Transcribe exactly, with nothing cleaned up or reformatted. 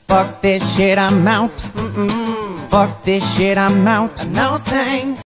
Fuck this shit, I'm out. Mm-mm. Fuck this shit, I'm out. No thanks.